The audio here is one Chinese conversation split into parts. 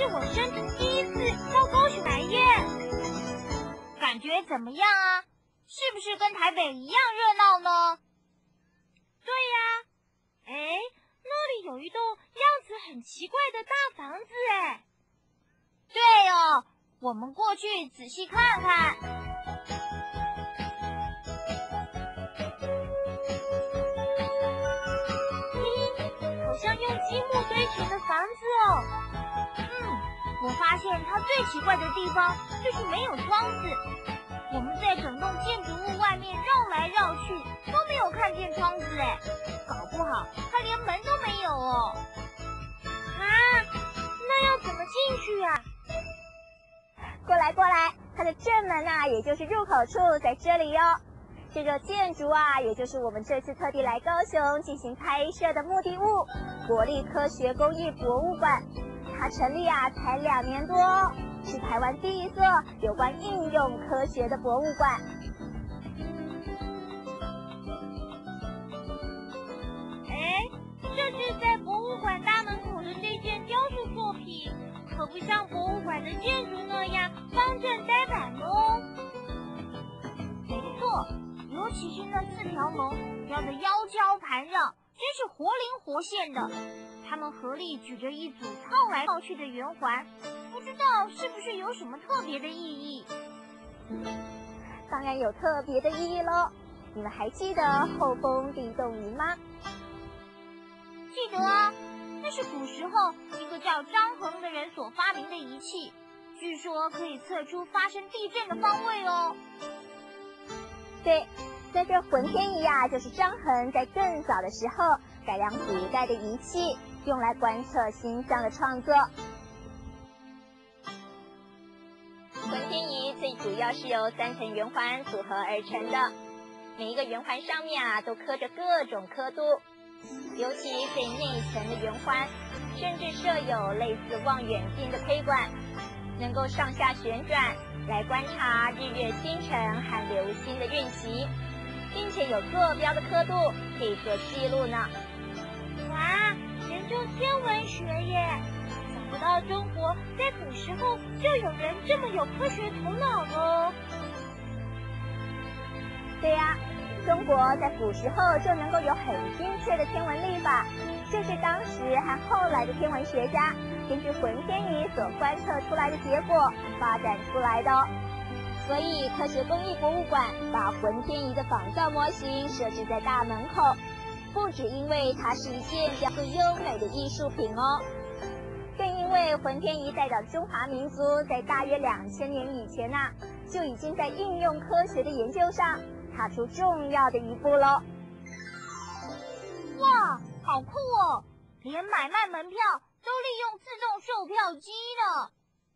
是我生平第一次到高雄来耶，感觉怎么样啊？是不是跟台北一样热闹呢？对呀，哎，那里有一栋样子很奇怪的大房子哎。对哦，我们过去仔细看看。好像用积木堆成的房子哦。我发现它最奇怪的地方就是没有窗子。我们在整栋建筑物外面绕来绕去，都没有看见窗子哎，搞不好它连门都没有哦。啊，那要怎么进去啊？ 过来过来，它的正门啊，也就是入口处在这里哦。这座建筑啊，也就是我们这次特地来高雄进行拍摄的目的物——国立科学工艺博物馆。它成立啊才2年多，是台湾第一座有关应用科学的博物馆。 哎，这是在博物馆大门口的这件雕塑作品，可不像博物馆的建筑那样方正呆板哦。没错，尤其是那4条龙雕得腰交盘绕，真是活灵活现的。他们合力举着一组套来套去的圆环，不知道是不是有什么特别的意义？ 当然有特别的意义咯。你们还记得后风地动仪吗？ 记得啊，那是古时候一个叫张衡的人所发明的仪器，据说可以测出发生地震的方位哦。 对，在这浑天仪啊，就是张衡在更早的时候改良古代的仪器，用来观测星象的创作。浑天仪最主要是由3层圆环组合而成的，每一个圆环上面啊都刻着各种刻度，尤其最内层的圆环，甚至设有类似望远镜的推管，能够上下旋转来观察日月星辰和流星的运行，并且有坐标的刻度可以做记录呢。 哇，研究天文学耶！想不到中国在古时候就有人这么有科学头脑哦。 对呀，中国在古时候就能够有很精确的天文历法，就是当时和后来的天文学家根据浑天仪所观测出来的结果发展出来的哦。所以科学工艺博物馆把浑天仪的仿造模型设置在大门口，不只因为它是一件叫做优美的艺术品哦，更因为浑天仪代表中华民族在大约2000年以前啊，就已经在应用科学的研究上踏出重要的一步喽。 哇，好酷哦！连买卖门票都利用自动售票机呢。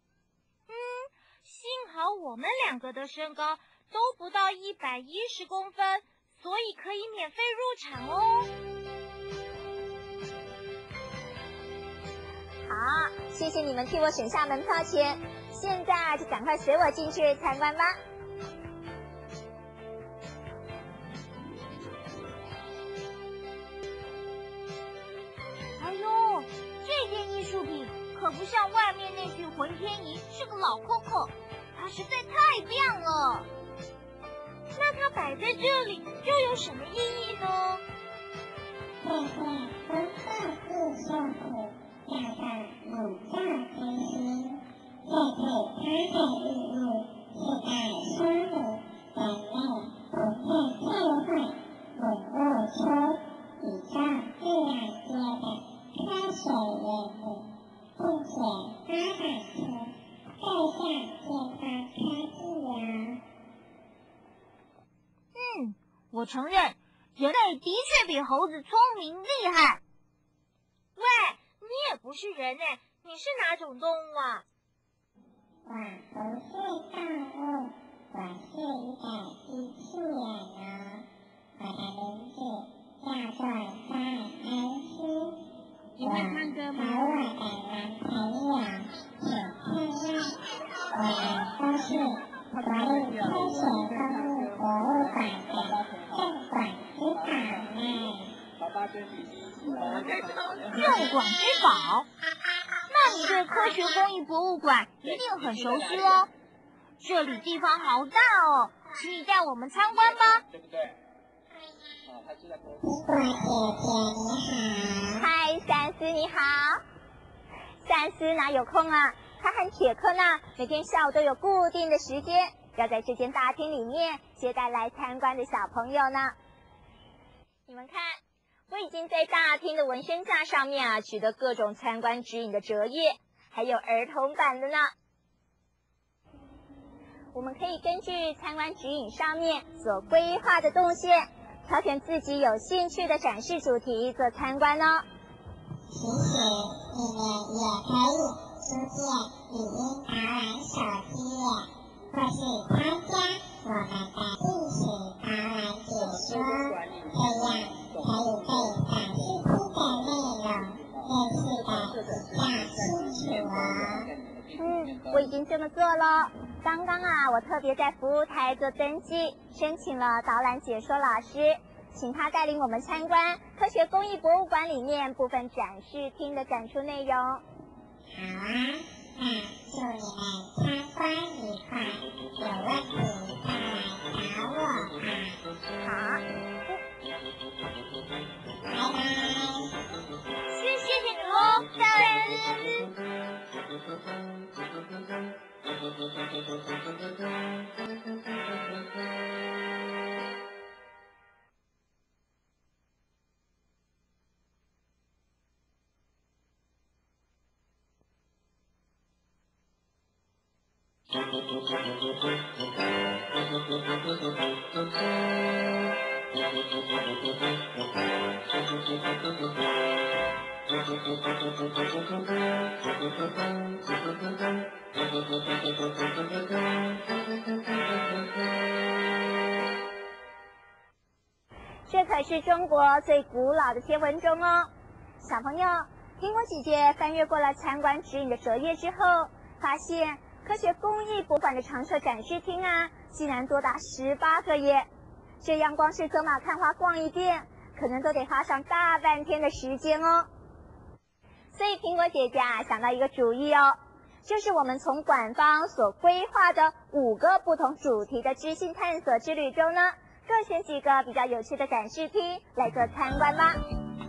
幸好我们2个的身高都不到110公分，所以可以免费入场哦。 好，谢谢你们替我省下门票钱，现在就赶快随我进去参观吧。 哎呦，这件艺术品可不像外面那具浑天仪是个老 Coco， 它实在太亮了。那它摆在这里又有什么意义呢？ 这件不错艺术品叫做宇宙之星，这是它的意义，是在说明人类不是智慧领悟出宇宙自然界的科学原理，并且发展出各项健康科技哦。 我承认，人类的确比猴子聪明厉害。喂，你也不是人哎，你是哪种动物啊？ 我不是动物，我是一个机器人哦。我的名字叫做塞恩斯，我和我的男朋友请看看，我们都是国立科学工艺博物馆的镇馆之宝呢。 镇馆之宝？那你对科学工艺博物馆一定很熟悉哦。这里地方好大哦，请你带我们参观吧。 对不对？ 嗨，三思你好。三思哪有空啊？他和铁克呢，每天下午都有固定的时间，要在这间大厅里面接待来参观的小朋友呢。你们看，我已经在大厅的文宣架上面啊，取得各种参观指引的折页，还有儿童版的呢。我们可以根据参观指引上面所规划的动线，挑选自己有兴趣的展示主题做参观哦。 其实你们也可以租借语音导览手机页，或是参加我们的历史导览解说，这样可以对展示厅的内容认识的比较清楚哦。 我已经这么做了。刚刚啊，我特别在服务台做登记，申请了导览解说老师，请他带领我们参观科学工艺博物馆里面部分展示厅的展出内容。 好啊，那祝你们参观愉快，有问题再来找我吧。 好， 拜拜。 谢谢你喽，三思。 这可是中国最古老的天文钟哦。小朋友，苹果姐姐翻阅过了参观指引的折页之后，发现科学工艺博物馆的常设展示厅啊，竟然多达18个耶！这样光是走马看花逛一遍，可能都得花上大半天的时间哦。所以苹果姐姐啊，想到一个主意哦，就是我们从馆方所规划的5个不同主题的知性探索之旅中呢，各选几个比较有趣的展示厅来做参观吧。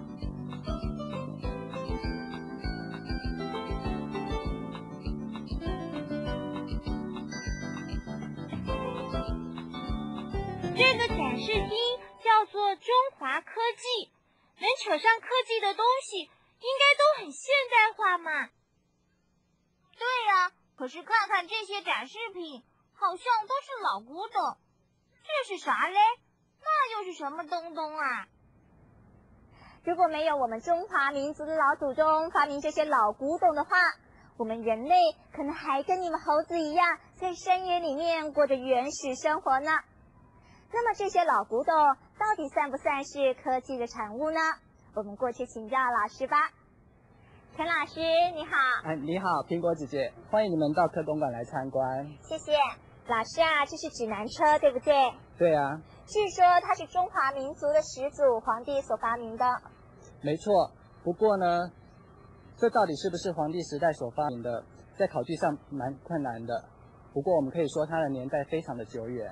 这个展示厅叫做中华科技，能扯上科技的东西应该都很现代化嘛。对呀，可是看看这些展示品，好像都是老古董。这是啥嘞？那又是什么东东啊？ 如果没有我们中华民族的老祖宗发明这些老古董的话，我们人类可能还跟你们猴子一样，在山野里面过着原始生活呢。那么这些老古董到底算不算是科技的产物呢？我们过去请教老师吧。陈老师你好。 你好，苹果姐姐，欢迎你们到科工馆来参观。 谢谢。老师啊，这是指南车对不对？ 对啊。 据说它是中华民族的始祖皇帝所发明的。 没错，不过呢，这到底是不是皇帝时代所发明的，在考据上蛮困难的。不过我们可以说它的年代非常的久远。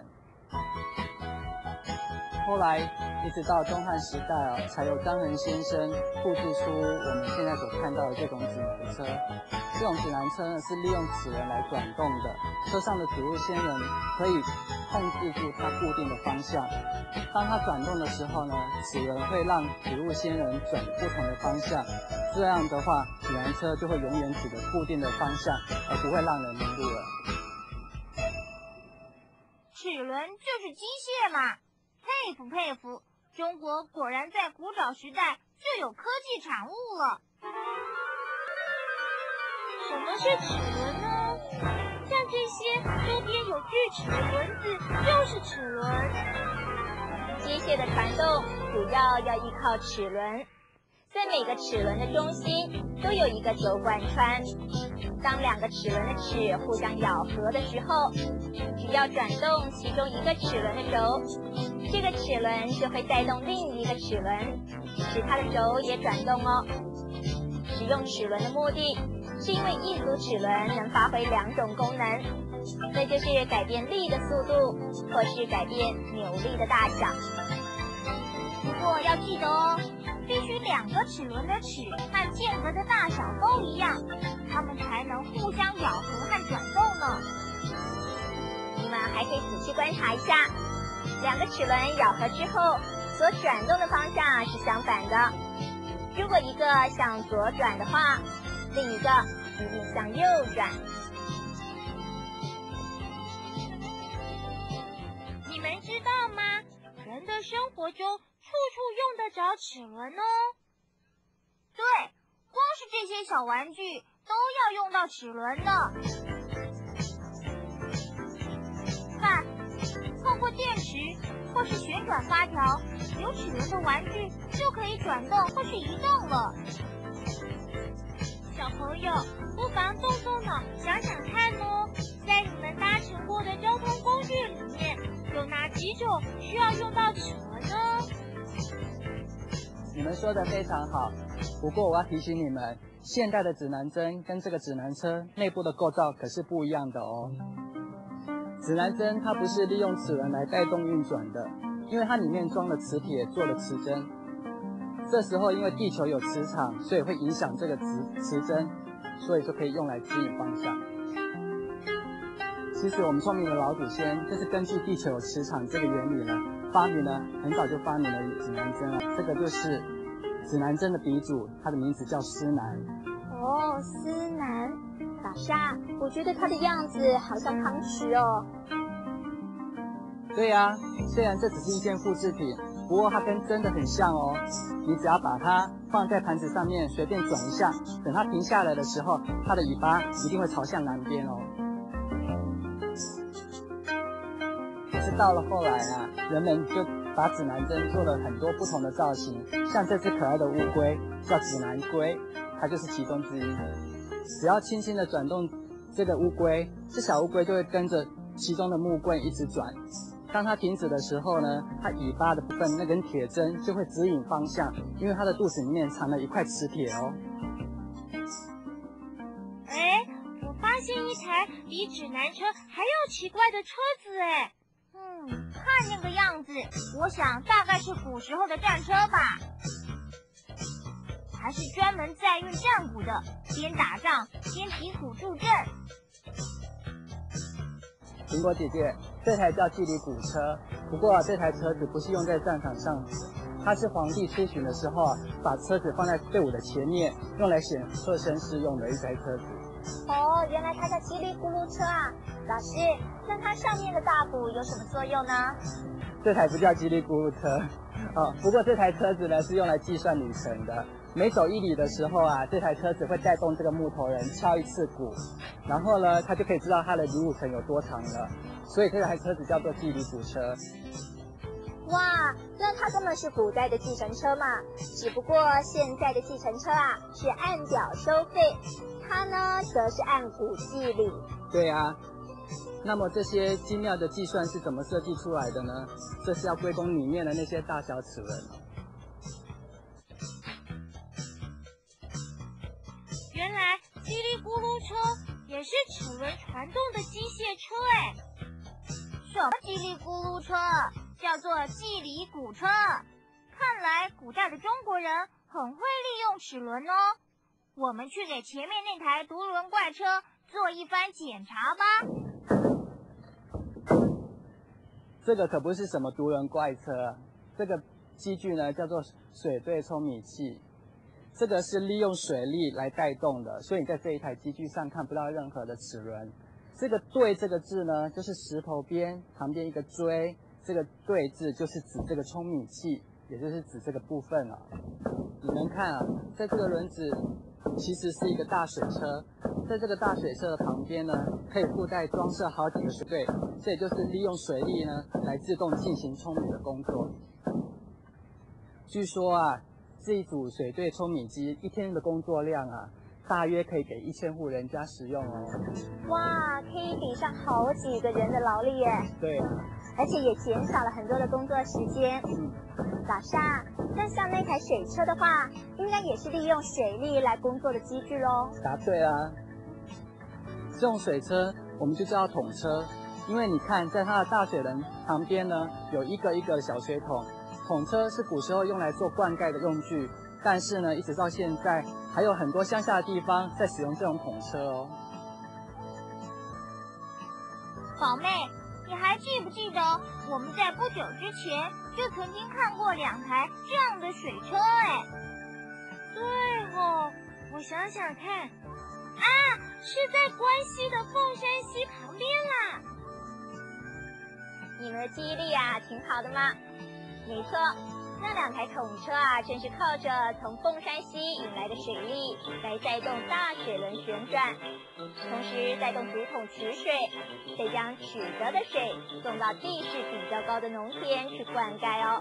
后来一直到中汉时代才由张衡先生复制出我们现在所看到的这种指南车。这种指南车呢是利用齿轮来转动的，车上的指路仙人可以控制住它固定的方向。当它转动的时候呢，齿轮会让指路仙人转不同的方向，这样的话，指南车就会永远指着固定的方向，而不会让人迷路了。 齿轮就是机械嘛。佩服佩服，中国果然在古早时代就有科技产物了。什么是齿轮呢？像这些周边有锯齿的轮子就是齿轮。 机械的传动主要依靠齿轮，在每个齿轮的中心都有一个轴贯穿。当2个齿轮的齿互相咬合的时候，只要转动其中一个齿轮的轴，这个齿轮就会带动另一个齿轮，使它的轴也转动哦。使用齿轮的目的是因为一组齿轮能发挥2种功能，那就是改变力的速度，或是改变扭力的大小。 不过要记得哦，必须2个齿轮的齿和间隔的大小都一样，它们才能互相咬合和转动呢。 你们还可以仔细观察一下，2个齿轮咬合之后，所转动的方向是相反的。如果一个向左转的话，另一个一定向右转。 你们知道吗？人的生活中处处用得着齿轮哦。对，光是这些小玩具都要用到齿轮呢。看，透过电池或是旋转发条，有齿轮的玩具就可以转动或是移动了。小朋友，不妨动动脑，想想看哦，在你们搭乘过的交通工具里面，有哪几种需要用到齿轮呢？ 你们说的非常好，不过我要提醒你们，现代的指南针跟这个指南车内部的构造可是不一样的哦。指南针它不是利用齿轮来带动运转的，因为它里面装了磁铁做了磁针。这时候因为地球有磁场，所以会影响这个磁针，所以就可以用来指引方向。其实我们聪明的老祖先就是根据地球有磁场这个原理呢，很早就发明了指南针了。这个就是指南针的鼻祖，它的名字叫司南。 哦，司南。老师啊，我觉得它的样子好像汤匙哦。 对呀，虽然这只是一件复制品，不过它跟真的很像哦。你只要把它放在盘子上面，随便转一下，等它停下来的时候，它的尾巴一定会朝向南边哦。可是到了后来啊，人们就把指南针做了很多不同的造型，像这只可爱的乌龟叫指南龟，它就是其中之一。只要轻轻的转动这个乌龟，这小乌龟就会跟着其中的木棍一直转。当它停止的时候呢，它尾巴的部分那根铁针就会指引方向，因为它的肚子里面藏了一块磁铁哦。 哎，我发现一台比指南车还要奇怪的车子哎。看那个样子，我想大概是古时候的战车吧。还是专门载运战鼓的，边打仗边疾苦助阵。 苹果姐姐，这台叫季里古车，不过这台车子不是用在战场上，它是皇帝出巡的时候把车子放在队伍的前面，用来显赫绅士用的一台车子。 哦，原来它叫叽里咕噜车啊！老师，那它上面的大鼓有什么作用呢？ 这台不叫叽里咕噜车，不过这台车子呢是用来计算旅程的。每走1里的时候啊，这台车子会带动这个木头人敲1次鼓，然后呢，他就可以知道他的旅路程有多长了。所以这台车子叫做季里古车。 哇，那它根本是古代的计程车嘛，只不过现在的计程车啊是按表收费，它呢则是按鼓计里。 对啊，那么这些精妙的计算是怎么设计出来的呢？这是要归功里面的那些大小齿轮。 原来叽里咕噜车也是齿轮传动的机械车哎。什么叽里咕噜车？叫做季里古车。看来古代的中国人很会利用齿轮哦。我们去给前面那台独轮怪车做一番检查吧。 这个可不是什么独轮怪车，这个机具呢叫做水对冲米器。这个是利用水力来带动的，所以你在这一台机具上看不到任何的齿轮。这个对这个字呢，就是石头边旁边一个锥，这个对字就是指这个冲米器，也就是指这个部分啊。你们看啊，在这个轮子其实是一个大水车，在这个大水车的旁边呢，可以附带装设好几个水队，这也就是利用水力呢来自动进行冲米的工作。据说啊，这一组水对冲米机一天的工作量啊，大约可以给1000户人家使用哦。 哇，可以抵上好几个人的劳力耶。 对啊， 而且也减少了很多的工作时间。老沙，那像那台水车的话，应该也是利用水力来工作的机具咯。 答对啦！这种水车我们就叫桶车，因为你看，在它的大水轮旁边呢，有一个一个小水桶。桶车是古时候用来做灌溉的用具，但是呢，一直到现在，还有很多乡下的地方在使用这种桶车哦。 宝妹，你还记不记得我们在不久之前就曾经看过2台这样的水车？哎，对哦，我想想看，啊，是在关西的凤山溪旁边啦。 你们的记忆力啊，挺好的嘛。没错，那2台桶车啊，正是靠着从凤山溪引来的水力来带动大水轮旋转，同时带动竹筒取水，再将取得的水送到地势比较高的农田去灌溉哦。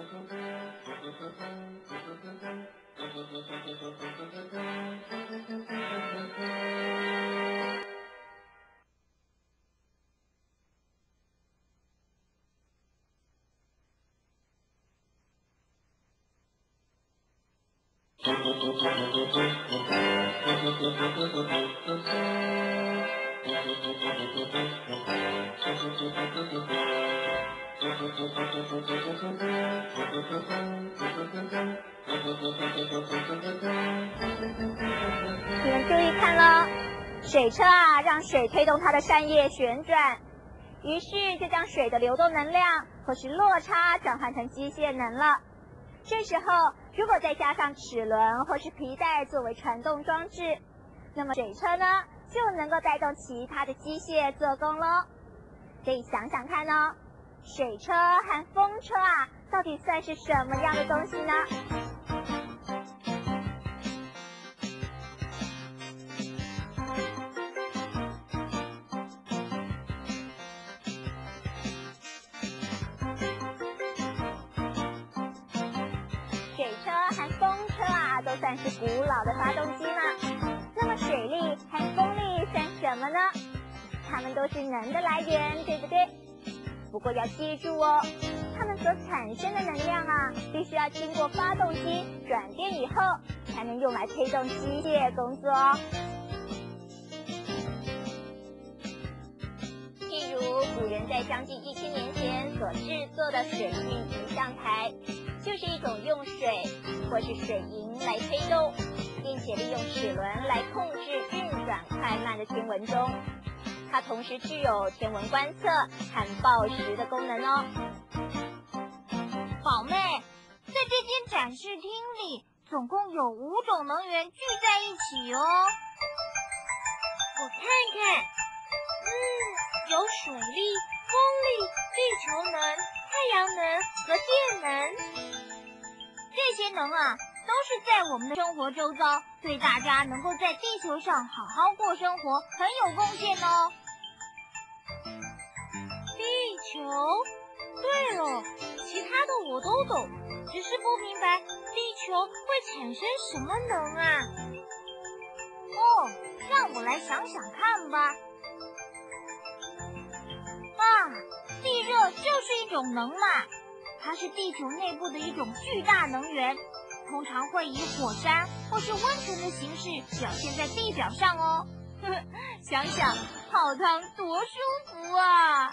你们注意看咯，水车啊，让水推动它的扇叶旋转，于是就将水的流动能量或是落差转换成机械能了。这时候，如果再加上齿轮或是皮带作为传动装置，那么水车呢就能够带动其他的机械做工咯。所以想想看哦，水车和风车啊，到底算是什么样的东西呢？水车和风车啊，都算是古老的发动机嘛。那么水力和风力算什么呢？它们都是能的来源，对不对？不过要记住哦，它们所产生的能量啊，必须要经过发动机转变以后，才能用来推动机械工作哦。譬如古人在将近1000年前所制作的水运仪象台，就是一种用水或是水银来推动，并且利用齿轮来控制运转快慢的天文钟。它同时具有天文观测和报时的功能哦。 宝妹，在这间展示厅里，总共有5种能源聚在一起哦。我看看，有水力、风力、地球能、太阳能和电能。这些能啊，都是在我们的生活周遭，对大家能够在地球上好好过生活很有贡献哦。地球，对了，其他的我都懂，只是不明白地球会产生什么能啊？哦，让我来想想看吧。地热就是一种能嘛，它是地球内部的一种巨大能源，通常会以火山或是温泉的形式表现在地表上哦。想想泡汤多舒服啊！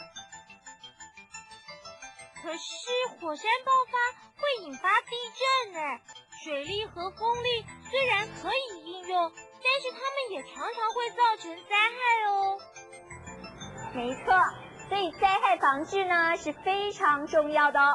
可是火山爆发会引发地震呢。水力和风力虽然可以应用，但是它们也常常会造成灾害哦。 没错，所以灾害防治呢是非常重要的哦。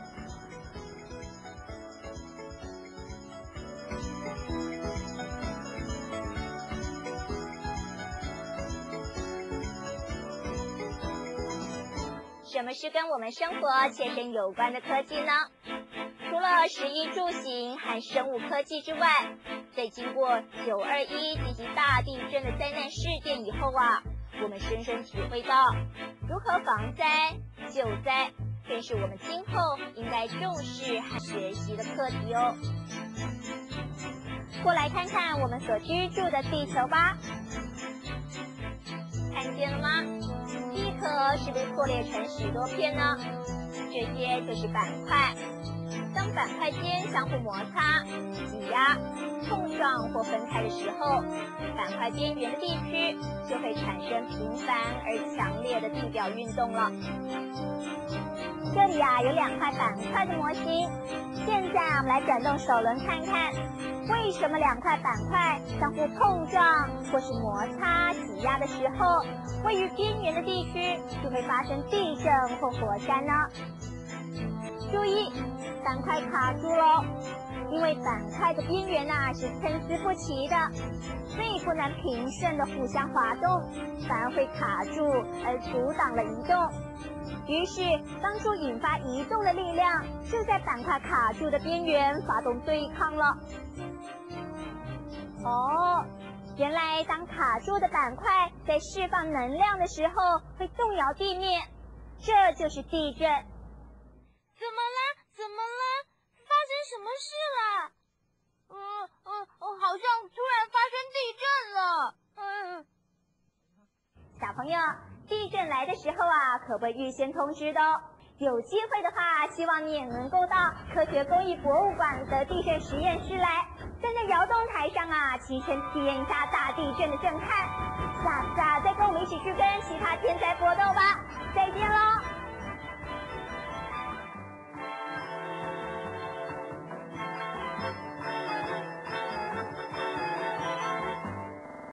什么是跟我们生活切身有关的科技呢？除了食衣住行和生物科技之外，在经过921及其大地震的灾难事件以后啊，我们深深体会到如何防灾救灾，更是我们今后应该重视和学习的课题哦。过来看看我们所居住的地球吧，看见了吗？第一壳是被破裂成许多片呢？这些就是板块。当板块间相互摩擦、挤压、碰撞或分开的时候，板块边缘的地区就会产生频繁而强烈的地表运动了。这里有2块板块的模型，现在我们来转动手轮看看，为什么2块板块相互碰撞或是摩擦、挤压的时候，位于边缘的地区就会发生地震或火山呢？注意，板块卡住喽，因为板块的边缘是参差不齐的，所以不能平顺的互相滑动，反而会卡住而阻挡了移动。于是帮助引发移动的力量就在板块卡住的边缘发动对抗了。原来当卡住的板块在释放能量的时候会动摇地面，这就是地震。 怎么了？怎么了？发生什么事了？好像突然发生地震了。 小朋友，地震来的时候可不会预先通知的哦。有机会的话，希望你也能够到科学工艺博物馆的地震实验室来，站在摇动台上亲身体验一下大地震的震撼。下次再跟我们一起去跟其他天灾搏斗吧。再见喽。